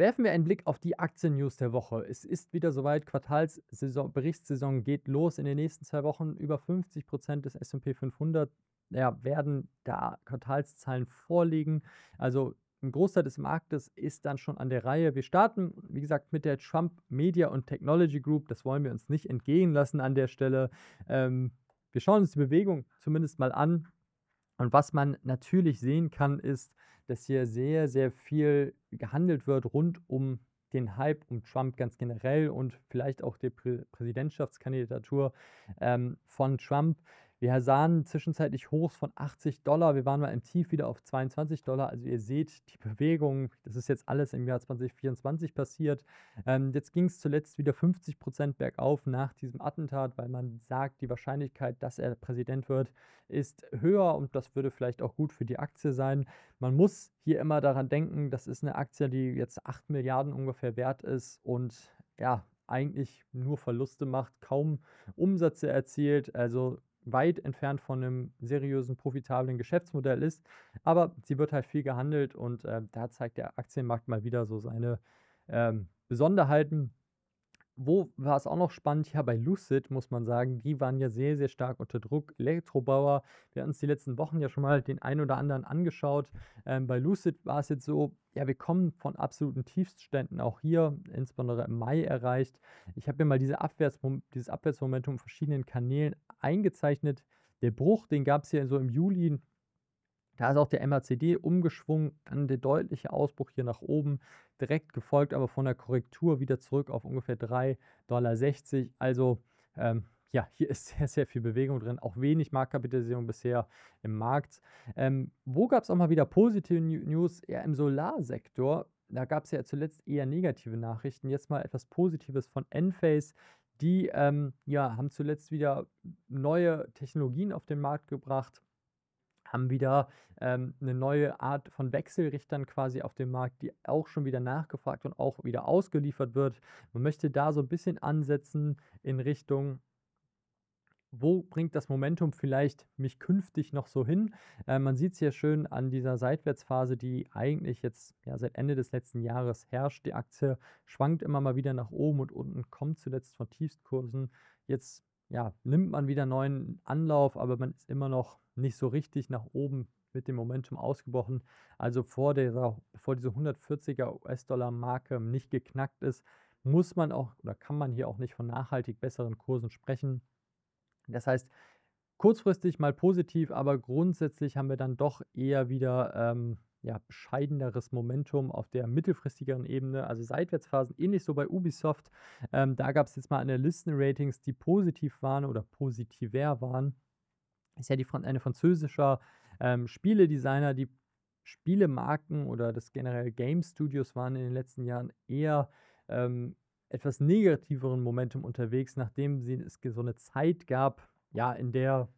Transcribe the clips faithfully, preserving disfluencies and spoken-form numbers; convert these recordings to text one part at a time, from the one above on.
Werfen wir einen Blick auf die Aktien-News der Woche. Es ist wieder soweit, Quartalssaison Berichtssaison geht los in den nächsten zwei Wochen. Über fünfzig des S und P fünfhundert, ja, werden da Quartalszahlen vorliegen. Also, 'n Großteil des Marktes ist dann schon an der Reihe. Wir starten, wie gesagt, mit der Trump Media und Technology Group. Das wollen wir uns nicht entgehen lassen an der Stelle. Ähm, wir schauen uns die Bewegung zumindest mal an. Und was man natürlich sehen kann, ist, dass hier sehr, sehr viel gehandelt wird rund um den Hype um Trump ganz generell und vielleicht auch die Prä Präsidentschaftskandidatur, ähm, von Trump. Wir sahen zwischenzeitlich Hochs von achtzig. Wir waren mal im Tief wieder auf zweiundzwanzig. Also, ihr seht die Bewegung, das ist jetzt alles im Jahr zwanzig vierundzwanzig passiert. Ähm, jetzt ging es zuletzt wieder fünfzig bergauf nach diesem Attentat, weil man sagt, die Wahrscheinlichkeit, dass er Präsident wird, ist höher und das würde vielleicht auch gut für die Aktie sein. Man muss hier immer daran denken, das ist eine Aktie, die jetzt acht Milliarden ungefähr wert ist und ja, eigentlich nur Verluste macht, kaum Umsätze erzielt, also weit entfernt von einem seriösen, profitablen Geschäftsmodell ist. Aber sie wird halt viel gehandelt und, äh, da zeigt der Aktienmarkt mal wieder so seine, ähm, Besonderheiten. Wo war es auch noch spannend? Ja, bei Lucid muss man sagen, die waren ja sehr, sehr stark unter Druck. Elektrobauer, wir hatten uns die letzten Wochen ja schon mal den einen oder anderen angeschaut. Ähm, bei Lucid war es jetzt so, ja, wir kommen von absoluten Tiefstständen auch hier, insbesondere im Mai erreicht. Ich habe mir mal diese Abwärtsmom dieses Abwärtsmomentum in verschiedenen Kanälen eingezeichnet. Der Bruch, den gab es hier so im Juli. Da ist auch der M A C D umgeschwungen, dann der deutliche Ausbruch hier nach oben, direkt gefolgt aber von der Korrektur wieder zurück auf ungefähr drei sechzig. Also, ähm, ja, hier ist sehr, sehr viel Bewegung drin, auch wenig Marktkapitalisierung bisher im Markt. Ähm, wo gab es auch mal wieder positive New News? Eher im Solarsektor. Da gab es ja zuletzt eher negative Nachrichten. Jetzt mal etwas Positives von Enphase. Die, ähm, ja, haben zuletzt wieder neue Technologien auf den Markt gebracht, haben wieder, ähm, 'ne neue Art von Wechselrichtern quasi auf dem Markt, die auch schon wieder nachgefragt und auch wieder ausgeliefert wird. Man möchte da so ein bisschen ansetzen in Richtung: Wo bringt das Momentum vielleicht mich künftig noch so hin? Äh, man sieht es hier schön an dieser Seitwärtsphase, die eigentlich jetzt, ja, seit Ende des letzten Jahres herrscht. Die Aktie schwankt immer mal wieder nach oben und unten, kommt zuletzt von Tiefstkursen. Jetzt, ja, nimmt man wieder neuen Anlauf, aber man ist immer noch nicht so richtig nach oben mit dem Momentum ausgebrochen. Also, vor dieser bevor diese hundertvierziger US-Dollar-Marke nicht geknackt ist, muss man auch oder kann man hier auch nicht von nachhaltig besseren Kursen sprechen. Das heißt, kurzfristig mal positiv, aber grundsätzlich haben wir dann doch eher wieder, ähm, ja, bescheideneres Momentum auf der mittelfristigeren Ebene, also Seitwärtsphasen, ähnlich so bei Ubisoft. Ähm, da gab es jetzt mal Analystenratings, die positiv waren oder positiver waren. Ist ja die Fran eine französischer, ähm, Spieledesigner, die Spielemarken oder das generell Game Studios waren in den letzten Jahren eher, ähm, etwas negativeren Momentum unterwegs, nachdem sie es ge so eine Zeit gab, ja, in der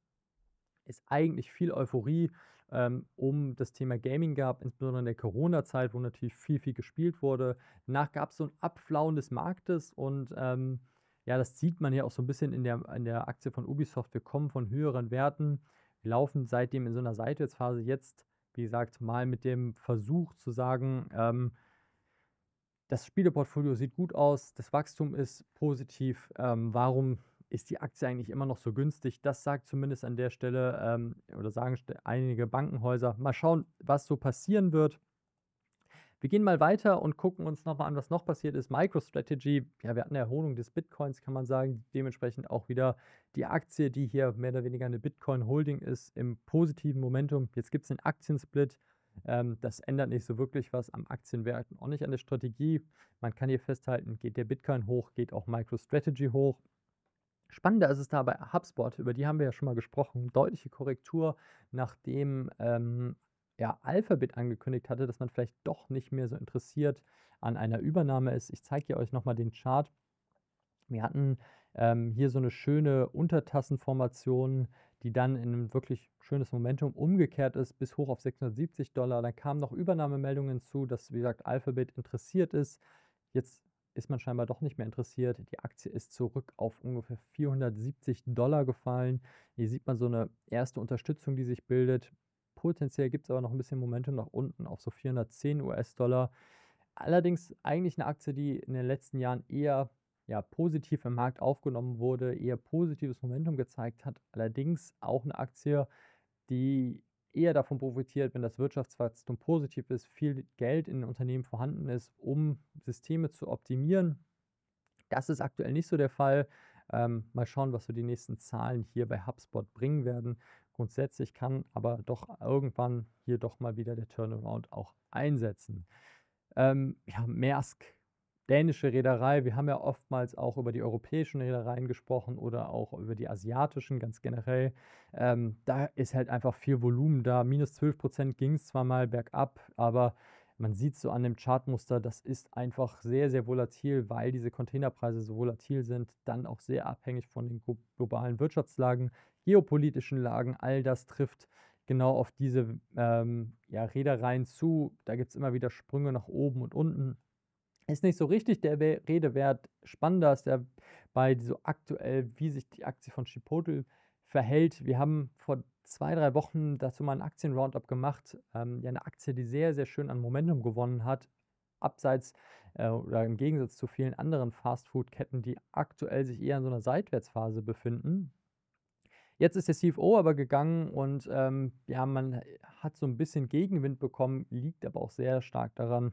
es eigentlich viel Euphorie, ähm, um das Thema Gaming gab, insbesondere in der Corona-Zeit, wo natürlich viel, viel gespielt wurde. Danach gab es so ein Abflauen des Marktes und, ähm, ja, das sieht man ja auch so ein bisschen in der in der Aktie von Ubisoft. Wir kommen von höheren Werten. Wir laufen seitdem in so einer Seitwärtsphase. Jetzt, wie gesagt, mal mit dem Versuch zu sagen, ähm das Spieleportfolio sieht gut aus, das Wachstum ist positiv. Ähm, warum ist die Aktie eigentlich immer noch so günstig? Das sagt zumindest an der Stelle, ähm, oder sagen st einige Bankenhäuser. Mal schauen, was so passieren wird. Wir gehen mal weiter und gucken uns noch mal an, was noch passiert ist. MicroStrategy, ja, wir hatten 'ne Erholung des Bitcoins, kann man sagen. Dementsprechend auch wieder die Aktie, die hier mehr oder weniger eine Bitcoin-Holding ist, im positiven Momentum. Jetzt gibt es einen Aktiensplit. Ähm, das ändert nicht so wirklich was am Aktienwert und auch nicht an der Strategie. Man kann hier festhalten, geht der Bitcoin hoch, geht auch MicroStrategy hoch. Spannender ist es da bei HubSpot, über die haben wir ja schon mal gesprochen. Deutliche Korrektur, nachdem, ähm, ja, Alphabet angekündigt hatte, dass man vielleicht doch nicht mehr so interessiert an einer Übernahme ist. Ich zeige hier euch noch mal den Chart. Wir hatten, ähm, hier so eine schöne Untertassenformation, die dann in 'n wirklich schönes Momentum umgekehrt ist bis hoch auf sechshundertsiebzig. Dann kamen noch Übernahmemeldungen hinzu, dass, wie gesagt, Alphabet interessiert ist. Jetzt ist man scheinbar doch nicht mehr interessiert. Die Aktie ist zurück auf ungefähr vierhundertsiebzig gefallen. Hier sieht man so eine erste Unterstützung, die sich bildet. Potenziell gibt es aber noch ein bisschen Momentum nach unten auf so vierhundertzehn. allerdings eigentlich eine Aktie, die in den letzten Jahren eher, ja, positiv im Markt aufgenommen wurde, eher positives Momentum gezeigt hat. Allerdings auch eine Aktie, die eher davon profitiert, wenn das Wirtschaftswachstum positiv ist, viel Geld in den Unternehmen vorhanden ist, um Systeme zu optimieren. Das ist aktuell nicht so der Fall. Ähm, mal schauen, was so die nächsten Zahlen hier bei HubSpot bringen werden. Grundsätzlich kann aber doch irgendwann hier doch mal wieder der Turnaround auch einsetzen. Ähm, ja, Maersk, dänische Reederei. Wir haben ja oftmals auch über die europäischen Reedereien gesprochen oder auch über die asiatischen ganz generell. Ähm, da ist halt einfach viel Volumen da. Minus zwölf Prozent ging es zwar mal bergab, aber man sieht so an dem Chartmuster, das ist einfach sehr, sehr volatil, weil diese Containerpreise so volatil sind, dann auch sehr abhängig von den glo- globalen Wirtschaftslagen, geopolitischen Lagen. All das trifft genau auf diese ähm, ja, Reedereien zu. Da gibt es immer wieder Sprünge nach oben und unten. Ist nicht so richtig der We Rede wert. Spannender ist ja bei so aktuell, wie sich die Aktie von Chipotle verhält. Wir haben vor zwei drei Wochen dazu mal 'n Aktien-Roundup gemacht. Ähm, ja, 'ne Aktie, die sehr, sehr schön an Momentum gewonnen hat, abseits, äh, oder im Gegensatz zu vielen anderen Fastfood-Ketten, die aktuell sich eher in so einer Seitwärtsphase befinden. Jetzt ist der C F O aber gegangen und, ähm, ja, man hat so ein bisschen Gegenwind bekommen, liegt aber auch sehr stark daran,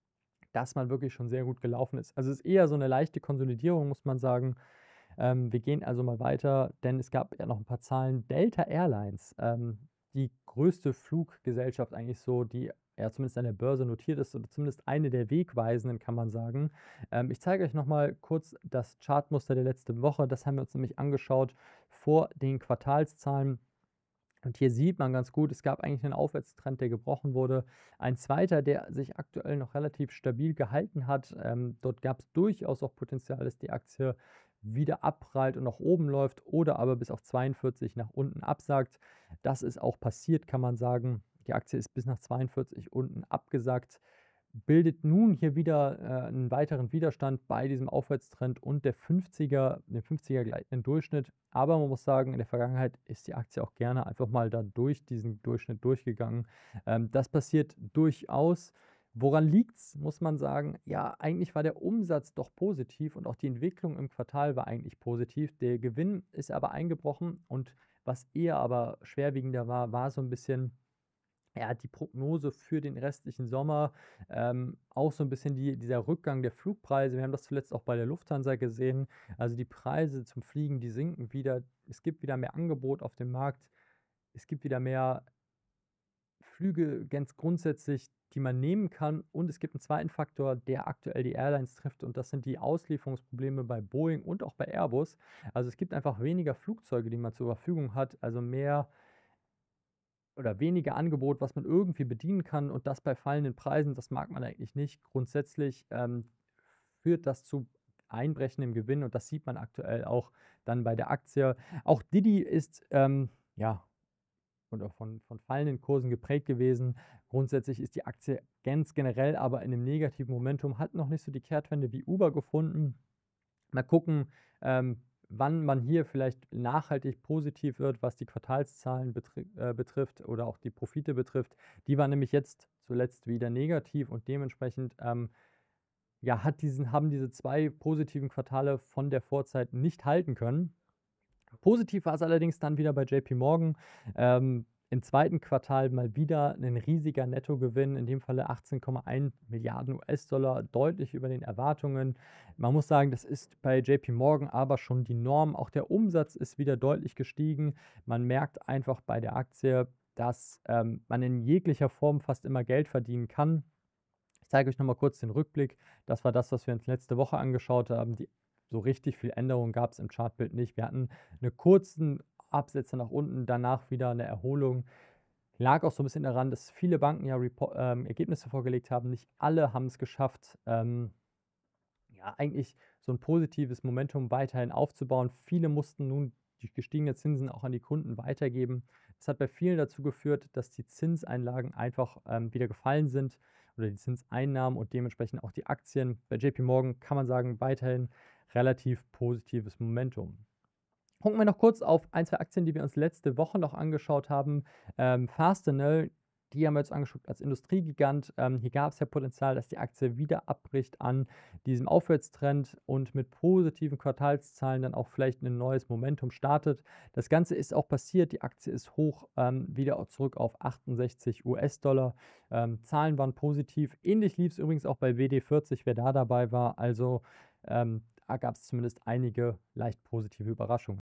dass man wirklich schon sehr gut gelaufen ist. Also, es ist eher so eine leichte Konsolidierung, muss man sagen. Ähm, wir gehen also mal weiter, denn es gab ja noch ein paar Zahlen. Delta Airlines, ähm, die größte Fluggesellschaft eigentlich so, die ja zumindest an der Börse notiert ist oder zumindest eine der Wegweisenden, kann man sagen. Ähm, ich zeige euch noch mal kurz das Chartmuster der letzten Woche. Das haben wir uns nämlich angeschaut vor den Quartalszahlen. Und hier sieht man ganz gut, es gab eigentlich einen Aufwärtstrend, der gebrochen wurde. Ein zweiter, der sich aktuell noch relativ stabil gehalten hat. Ähm, dort gab es durchaus auch Potenzial, dass die Aktie wieder abprallt und nach oben läuft oder aber bis auf zweiundvierzig nach unten absackt. Das ist auch passiert, kann man sagen. Die Aktie ist bis nach zweiundvierzig unten abgesackt, bildet nun hier wieder äh, einen weiteren Widerstand bei diesem Aufwärtstrend und der fünfziger, dem fünfziger gleitenden Durchschnitt. Aber man muss sagen, in der Vergangenheit ist die Aktie auch gerne einfach mal da durch diesen Durchschnitt durchgegangen. Ähm, das passiert durchaus. Woran liegt es, muss man sagen? Ja, eigentlich war der Umsatz doch positiv und auch die Entwicklung im Quartal war eigentlich positiv. Der Gewinn ist aber eingebrochen und was eher aber schwerwiegender war, war so ein bisschen ja, die Prognose für den restlichen Sommer, ähm, auch so ein bisschen die dieser Rückgang der Flugpreise. Wir haben das zuletzt auch bei der Lufthansa gesehen. Also, die Preise zum Fliegen, die sinken wieder. Es gibt wieder mehr Angebot auf dem Markt. Es gibt wieder mehr Flüge ganz grundsätzlich, die man nehmen kann. Und es gibt einen zweiten Faktor, der aktuell die Airlines trifft, und das sind die Auslieferungsprobleme bei Boeing und auch bei Airbus. Also, es gibt einfach weniger Flugzeuge, die man zur Verfügung hat, also mehr oder weniger Angebot, was man irgendwie bedienen kann, und das bei fallenden Preisen, das mag man eigentlich nicht. Grundsätzlich, ähm, führt das zu Einbrechen im Gewinn, und das sieht man aktuell auch dann bei der Aktie. Auch Didi ist, ähm, ja, oder von von fallenden Kursen geprägt gewesen. Grundsätzlich ist die Aktie ganz generell aber in 'nem negativen Momentum, hat noch nicht so die Kehrtwende wie Uber gefunden. Mal gucken, ähm, wann man hier vielleicht nachhaltig positiv wird, was die Quartalszahlen betri äh, betrifft oder auch die Profite betrifft. Die waren nämlich jetzt zuletzt wieder negativ, und dementsprechend, ähm, ja, hat diesen haben diese zwei positiven Quartale von der Vorzeit nicht halten können. Positiv war es allerdings dann wieder bei J P Morgan. Ähm, im zweiten Quartal mal wieder ein riesiger Nettogewinn, in dem Falle achtzehn Komma eins Milliarden U S-Dollar, deutlich über den Erwartungen. Man muss sagen, das ist bei J P Morgan aber schon die Norm. Auch der Umsatz ist wieder deutlich gestiegen. Man merkt einfach bei der Aktie, dass, ähm, man in jeglicher Form fast immer Geld verdienen kann. Ich zeige euch noch mal kurz den Rückblick. Das war das, was wir uns letzte Woche angeschaut haben. Die so richtig viel Änderung gab es im Chartbild nicht. Wir hatten 'ne kurzen Absätze nach unten, danach wieder eine Erholung. Lag auch so ein bisschen daran, dass viele Banken ja Repo ähm, Ergebnisse vorgelegt haben. Nicht alle haben es geschafft, ähm, ja, eigentlich so ein positives Momentum weiterhin aufzubauen. Viele mussten nun die gestiegenen Zinsen auch an die Kunden weitergeben. Das hat bei vielen dazu geführt, dass die Zinseinlagen einfach, ähm, wieder gefallen sind oder die Zinseinnahmen, und dementsprechend auch die Aktien. Bei J P Morgan kann man sagen, weiterhin relativ positives Momentum. Gucken wir noch kurz auf ein, zwei Aktien, die wir uns letzte Woche noch angeschaut haben. Ähm, Fastenal, Die haben wir jetzt angeschaut als Industriegigant. Ähm, hier gab es ja Potenzial, dass die Aktie wieder abbricht an diesem Aufwärtstrend und mit positiven Quartalszahlen dann auch vielleicht ein neues Momentum startet. Das Ganze ist auch passiert. Die Aktie ist hoch, ähm, wieder auch zurück auf achtundsechzig US-Dollar. Ähm, Zahlen waren positiv. Ähnlich lief es übrigens auch bei W D vierzig, wer da dabei war. Also ähm, da gab es zumindest einige leicht positive Überraschungen.